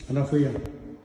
Ahora fui yo.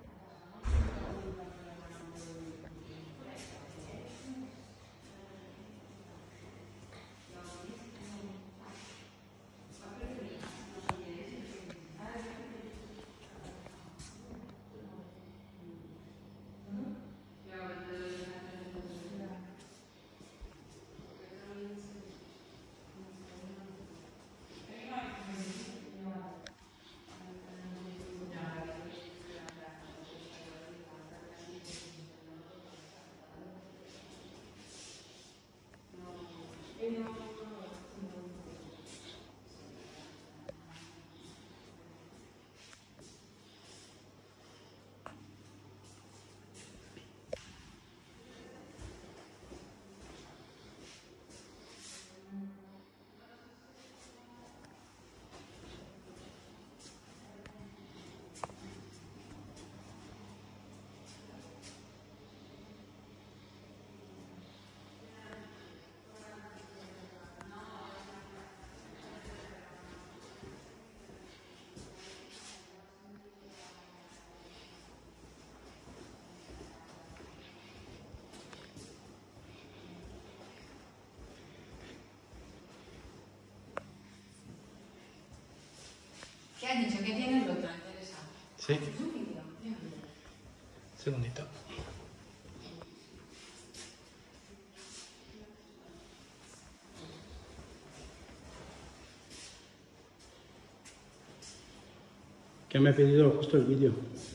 ¿Qué has dicho? ¿Qué tiene el otro? Interesante. Sí. ¿Es un vídeo? Segundito. Que me he pedido justo el vídeo.